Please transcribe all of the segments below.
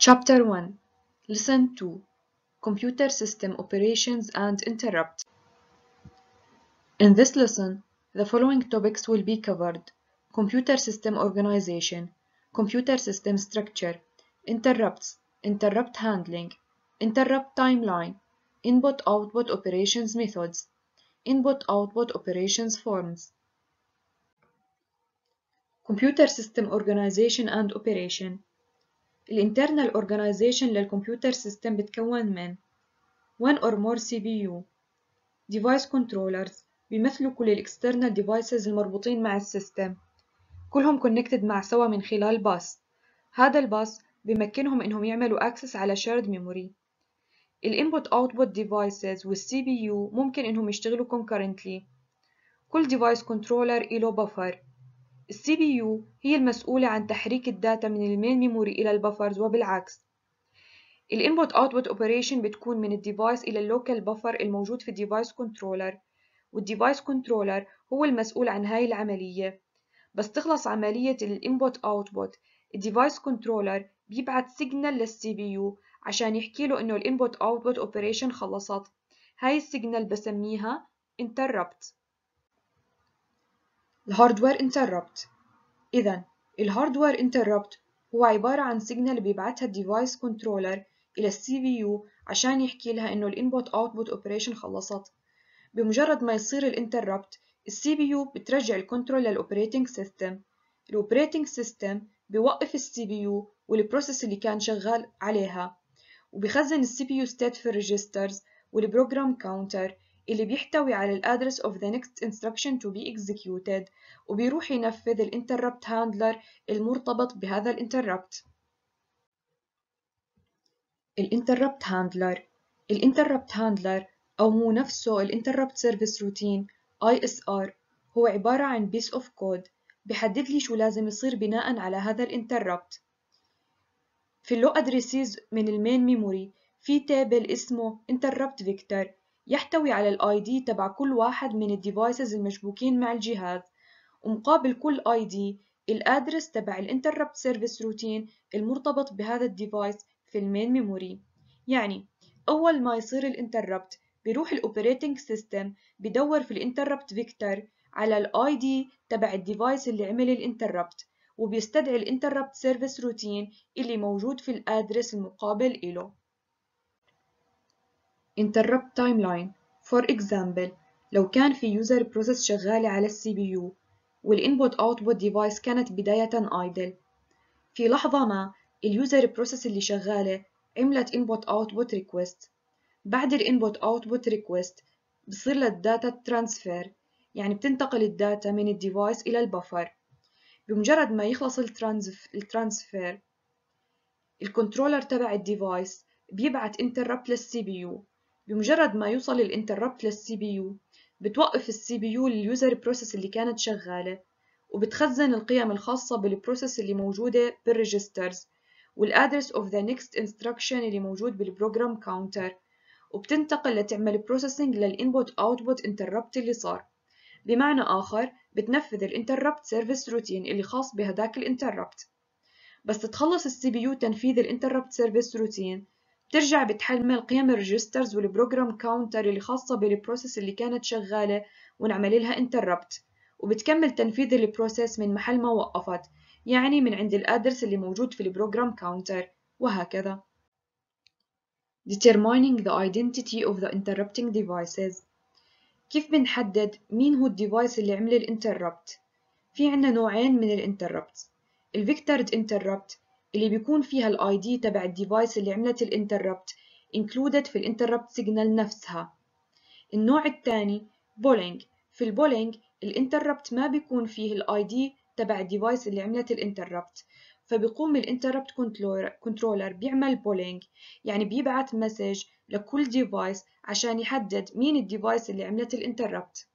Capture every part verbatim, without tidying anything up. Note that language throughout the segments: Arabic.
Chapter one. Lesson two. Computer System Operations and Interrupt. In this lesson, the following topics will be covered: computer system organization, computer system structure, interrupts, interrupt handling, interrupt timeline, input-output operations methods, input-output operations forms. Computer system organization and operation. الانترنال organization للكمبيوتر سيستم بتكون من one or more سي بي يو. device controllers بيمثلوا كل الاكسترنال devices المربوطين مع السيستم، كلهم connected مع سوا من خلال باص. هذا الباص بيمكنهم انهم يعملوا access على shared memory. الانبوت output devices والسي بي يو ممكن انهم يشتغلوا concurrently. كل device controller له buffer. السي بي يو هي المسؤولة عن تحريك الداتا من المين ميموري إلى البفرز وبالعكس. الانبوت اوتبوت اوبريشن بتكون من الديفايس إلى اللوكال بفر الموجود في الديفايس كنترولر، والديفايس كنترولر هو المسؤول عن هاي العملية. بس تخلص عملية الانبوت اوتبوت، الديفايس كنترولر بيبعت سيجنال للسي بي يو عشان يحكي له إنه الانبوت اوتبوت اوبريشن خلصت. هاي السيجنال بسميها interrupt. الهاردوير interrupt. إذا الهاردوير interrupt هو عبارة عن سيجنال بيبعتها الديفايس كنترولر إلى السي بي يو عشان يحكي لها إنه الانبوت اوتبوت اوبريشن خلصت. بمجرد ما يصير الانتربت، السي بي يو بترجع الكنترول للأوبريتنج سيستم. الأوبريتنج سيستم بيوقف السي بي يو والبروسيس اللي كان شغال عليها، وبيخزن السي بي يو state في الريجسترز والبروجرام كاونتر اللي بيحتوي على الادرس of the next instruction to be executed، وبيروح ينفذ الانتربت هاندلر المرتبط بهذا الانتربت. الانتربت هاندلر الانتربت هاندلر أو هو نفسه الانتربت سيرفيس روتين آي إس آر هو عبارة عن piece of code بيحدد لي شو لازم يصير بناء على هذا الانتربت. في اللو أدريسيز من المين ميموري في تابل اسمه interrupt vector يحتوي على الاي دي تبع كل واحد من الديفايسز المشبوكين مع الجهاز، ومقابل كل اي دي الادرس تبع الانتربت سيرفيس روتين المرتبط بهذا الديفايس في المين ميموري. يعني اول ما يصير الانتربت بيروح الاوبريتنج سيستم بدور في الانتربت فيكتور على الاي دي تبع الديفايس اللي عمل الانتربت، وبيستدعي الانتربت سيرفيس روتين اللي موجود في الادرس المقابل إله. interrupt timeline. for example لو كان في user process شغالة على السي بي يو والinput output device كانت بداية idle، في لحظة ما اليوزر بروسيس اللي شغالة عملت input output request. بعد الinput output request بصير للداتا ترانسفير، يعني بتنتقل الداتا من الديفايس إلى البفر. بمجرد ما يخلص الترانسفير، الكنترولر تبع الديفايس بيبعت انتربت للسي بي يو. بمجرد ما يوصل الانتربت للسي بي يو بتوقف السي بي يو اليوزر بروسيس اللي كانت شغالة، وبتخزن القيم الخاصة بالبروسيس اللي موجودة بالريجسترز والادرس of the next instruction اللي موجود بالبروجرام كاونتر، وبتنتقل لتعمل بروسيسنج للانبوت اوتبوت انتربت اللي صار. بمعنى آخر بتنفذ الانتربت سيرفيس روتين اللي خاص بهداك الانتربت. بس تخلص السي بي يو تنفيذ الانتربت سيرفيس روتين، بترجع بتحمل قيم الريجسترز والبروجرام كاونتر اللي خاصة بالبروسيس اللي كانت شغالة ونعمل لها انتربت، وبتكمل تنفيذ البروسيس من محل ما وقفت، يعني من عند الادرس اللي موجود في البروجرام كاونتر، وهكذا. Determining the identity of the interrupting devices. كيف بنحدد مين هو الديفايس اللي عمل الانتربت؟ في عنا نوعين من الانتربت: الفيكتورد انتربت اللي بيكون فيها الاي دي تبع الديفايس اللي عملت الانتربت included في الانتربت سيجنال نفسها. النوع الثاني بولينج. في البولينج الانتربت ما بيكون فيه الاي دي تبع الديفايس اللي عملت الانتربت، فبيقوم الانتربت كنترولر بيعمل بولينج، يعني بيبعت مسج لكل ديفايس عشان يحدد مين الديفايس اللي عملت الانتربت.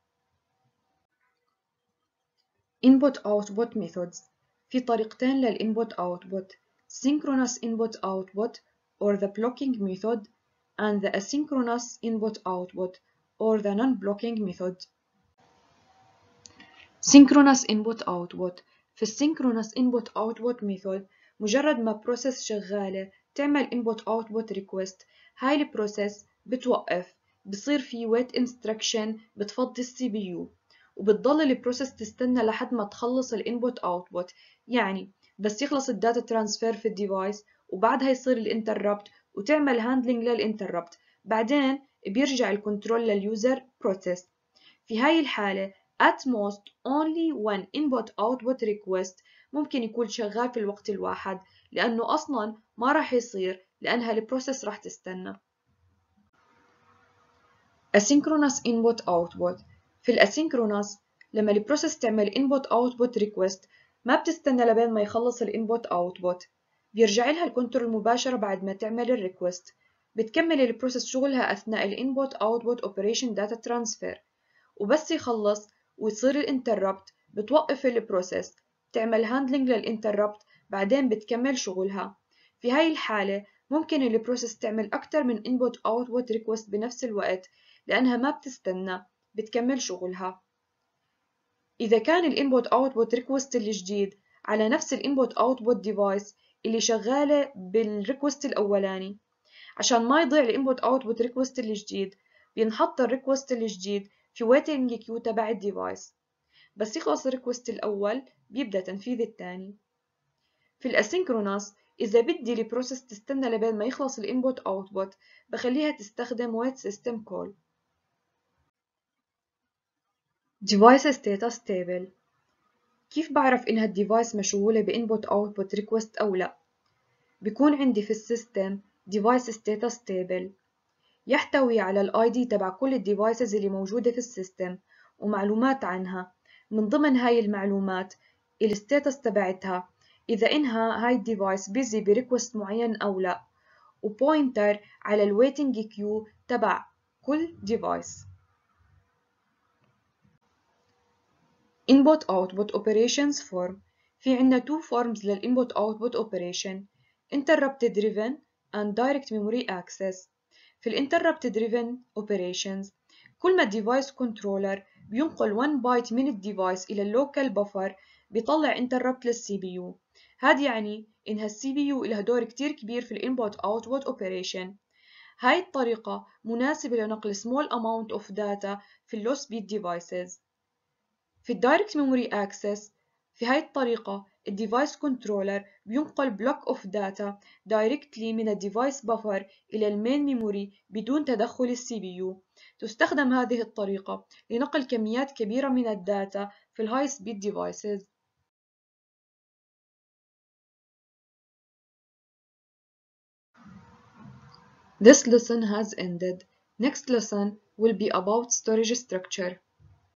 input output methods. في طريقتين للinput output: synchronous input output or the blocking method and the asynchronous input output or the non-blocking method. synchronous input output. في synchronous input output method مجرد ما process شغالة تعمل input output request. هاي البروسيس بتوقف، بصير في wait instruction بتفضي السي بي يو، وبتضل البروسيس تستنى لحد ما تخلص الانبوت اوتبوت. يعني بس يخلص الداتا ترانسفير في الديفايس وبعدها يصير الانتربت وتعمل هاندلنج للانتربت، بعدين بيرجع الكنترول لليوزر بروسيس. في هاي الحالة at most only one input output request ممكن يكون شغال في الوقت الواحد، لأنه أصلا ما راح يصير لأنها البروسيس راح تستنى. asynchronous input output. في الاسynchronous لما البروسيس تعمل input output request ما بتستنى لبين ما يخلص الانبوت output، بيرجع لها الكنترول مباشرة بعد ما تعمل الريكوست. بتكمل البروسيس شغلها أثناء الانبوت output operation data transfer، وبس يخلص ويصير الانتربت بتوقف البروسيس، تعمل هاندلنج للانتربت، بعدين بتكمل شغلها. في هاي الحالة ممكن البروسيس تعمل أكتر من input output request بنفس الوقت لأنها ما بتستنى، بتكمل شغلها. إذا كان الانبوت اوتبوت ريكوست الجديد على نفس الانبوت اوتبوت ديفايس اللي شغالة بالريكوست الأولاني، عشان ما يضيع الانبوت اوتبوت ريكوست الجديد بينحط الريكوست الجديد في ويتنج كيو تبع الديفايس، بس يخلص الريكوست الأول بيبدأ تنفيذ الثاني. في الاسynchronous إذا بدي البروسيس تستنى لبين ما يخلص الانبوت اوتبوت بخليها تستخدم wait system call. device status table. كيف بعرف إنها الديفايس مشغولة بإنبوت أوتبوت ريكوست أو لأ؟ بيكون عندي في السيستم device status table يحتوي على الاي دي تبع كل الديفايسز اللي موجودة في السيستم ومعلومات عنها. من ضمن هاي المعلومات الستاتس تبعتها، إذا إنها هاي الديفايس بيزي بريكوست معين أو لأ، وبوينتر على الويتنج كيو تبع كل ديفايس. input output operations form. في عنا two forms للinput output operation: interrupt driven and direct memory access. في الانتربت driven operations كل ما الديفايس كنترولر بينقل one byte من الديفايس إلى اللوكال بفر بيطلع interrupt للسي بي يو. هاد يعني إنها السي بي يو إلها دور كتير كبير في الانبوت output operation. هاي الطريقة مناسبة لنقل small amount of data في اللو سبيد devices. في الدايركت ميموري اكسس في هاي الطريقة الديفايس كنترولر بينقل بلوك اوف داتا دايركتلي من الديفايس بفر إلى المين ميموري بدون تدخل السي بي يو. تستخدم هذه الطريقة لنقل كميات كبيرة من الداتا في الهاي سبيد devices. This lesson has ended. Next lesson will be about storage structure.